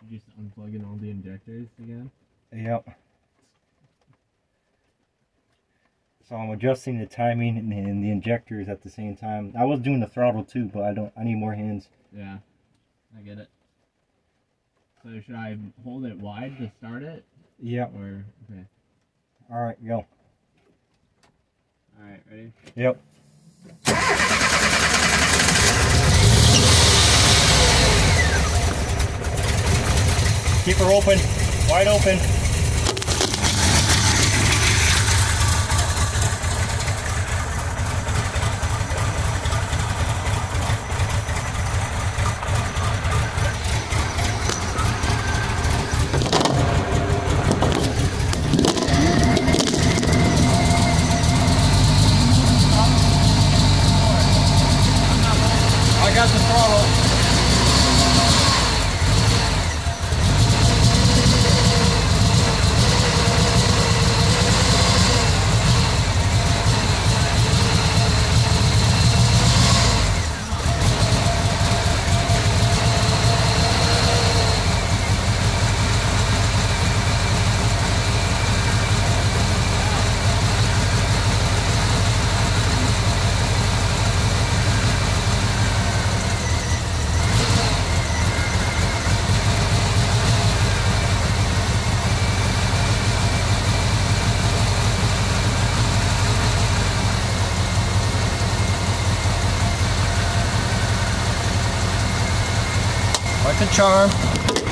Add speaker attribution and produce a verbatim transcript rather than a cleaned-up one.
Speaker 1: Just unplugging all the injectors again?
Speaker 2: Yep. So I'm adjusting the timing and, and the injectors at the same time. I was doing the throttle too, but I don't. I need more hands.
Speaker 1: Yeah, I get it. So should I hold it wide to start it?
Speaker 2: Yep.
Speaker 1: Or okay.
Speaker 2: All right, go.
Speaker 1: All right, ready?
Speaker 2: Yep. Keep her open, wide open. I got the throttle. Like a charm.